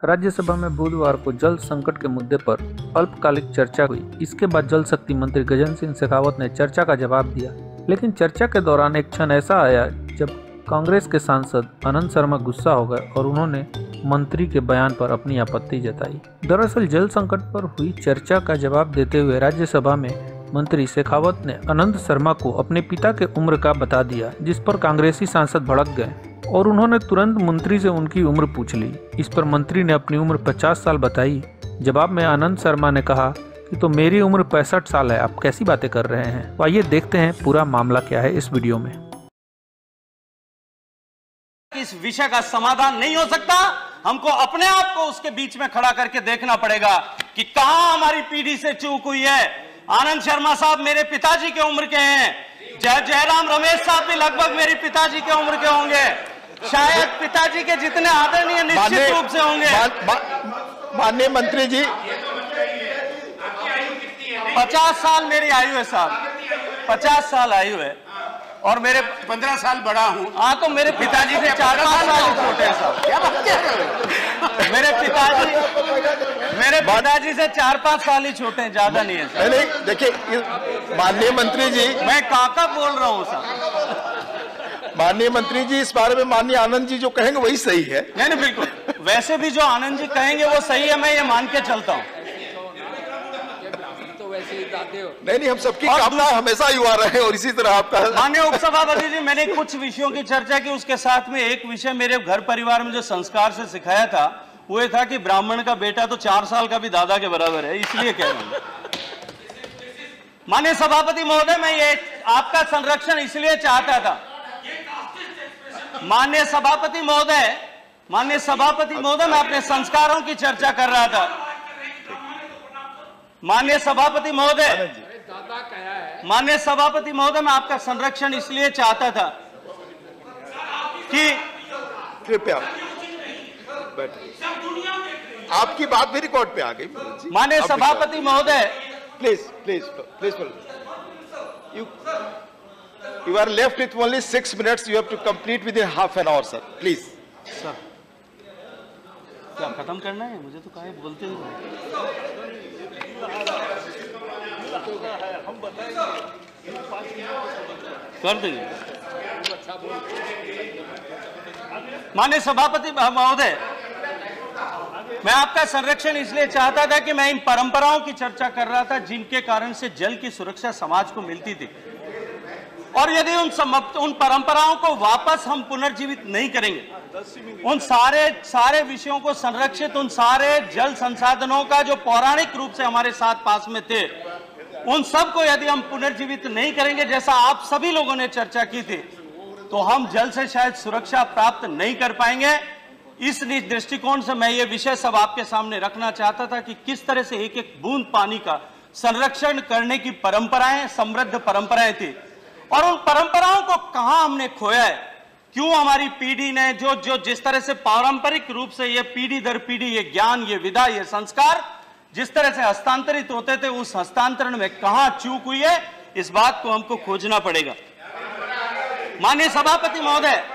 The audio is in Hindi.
राज्यसभा में बुधवार को जल संकट के मुद्दे पर अल्पकालिक चर्चा हुई। इसके बाद जल शक्ति मंत्री गजेंद्र सिंह शेखावत ने चर्चा का जवाब दिया, लेकिन चर्चा के दौरान एक क्षण ऐसा आया जब कांग्रेस के सांसद आनंद शर्मा गुस्सा हो गए और उन्होंने मंत्री के बयान पर अपनी आपत्ति जताई। दरअसल जल संकट पर हुई चर्चा का जवाब देते हुए राज्यसभा में मंत्री शेखावत ने आनंद शर्मा को अपने पिता के उम्र का बता दिया, जिस पर कांग्रेसी सांसद भड़क गए और उन्होंने तुरंत मंत्री से उनकी उम्र पूछ ली। इस पर मंत्री ने अपनी उम्र 50 साल बताई। जवाब में आनंद शर्मा ने कहा कि तो मेरी उम्र 65 साल है, आप कैसी बातें कर रहे हैं। तो आइए देखते हैं पूरा मामला क्या है इस वीडियो में। इस विषय का समाधान नहीं हो सकता, हमको अपने आप को उसके बीच में खड़ा करके देखना पड़ेगा कि कहां हमारी पीढ़ी से चूक हुई है। आनंद शर्मा साहब मेरे पिताजी के उम्र के हैं, जयराम रमेश साहब भी लगभग मेरे पिताजी के उम्र के होंगे, शायद पिताजी के जितने आदरणीय निश्चित रूप से होंगे। माननीय मंत्री जी, 50 साल मेरी आयु है साहब, 50 साल आयु है और मेरे 15 साल बड़ा हूं। हाँ, तो मेरे पिताजी से 4-5 साल छोटे हैं साहब। क्या बात कर रहे हो? मेरे पिताजी से 4-5 साल ही छोटे हैं, ज्यादा नहीं है साहब। नहीं, देखिए माननीय मंत्री जी, मैं काका बोल रहा हूँ साहब। माननीय मंत्री जी, इस बारे में माननीय आनंद जी जो कहेंगे वही सही है। नहीं, बिल्कुल, वैसे भी जो आनंद जी कहेंगे वो सही है, मैं ये मान के चलता हूँ। नहीं, हम सबकी कामना हमेशा युवा रहे और इसी तरह आपका। माननीय उपसभापति जी, मैंने कुछ विषयों की चर्चा की, उसके साथ में एक विषय मेरे घर परिवार में जो संस्कार से सिखाया था वो ये था कि ब्राह्मण का बेटा तो 4 साल का भी दादा के बराबर है, इसलिए कह रहा हूं। माननीय सभापति महोदय, मैं ये आपका संरक्षण इसलिए चाहता था। माननीय सभापति महोदय, मैं अपने संस्कारों की चर्चा कर रहा था। माननीय सभापति महोदय, मैं आपका संरक्षण इसलिए चाहता था कि कृपया बैठिए, आपकी बात भी रिकॉर्ड पे आ गई। माननीय सभापति महोदय, please you are left with only 6 minutes. You have to complete within half an hour, sir. Please. Sir, क्या खत्म करना है? मुझे तो कहा बोलते ही कर देंगे। माननीय सभापति महोदय, मैं आपका संरक्षण इसलिए चाहता था कि मैं इन परंपराओं की चर्चा कर रहा था जिनके कारण से जल की सुरक्षा समाज को मिलती थी, और यदि उन परंपराओं को वापस हम पुनर्जीवित नहीं करेंगे, उन सारे विषयों को संरक्षित, उन सारे जल संसाधनों का जो पौराणिक रूप से हमारे साथ पास में थे, उन सब को यदि हम पुनर्जीवित नहीं करेंगे, जैसा आप सभी लोगों ने चर्चा की थी, तो हम जल से शायद सुरक्षा प्राप्त नहीं कर पाएंगे। इस दृष्टिकोण से मैं ये विषय सब आपके सामने रखना चाहता था कि किस तरह से एक एक बूंद पानी का संरक्षण करने की परंपराएं, समृद्ध परंपराएं थी, और उन परंपराओं को कहां हमने खोया है। क्यों हमारी पीढ़ी ने जो जिस तरह से पारंपरिक रूप से ये पीढ़ी दर पीढ़ी ये ज्ञान, ये विधा, ये संस्कार जिस तरह से हस्तांतरित होते थे, उस हस्तांतरण में कहां चूक हुई है, इस बात को हमको खोजना पड़ेगा। माननीय सभापति महोदय,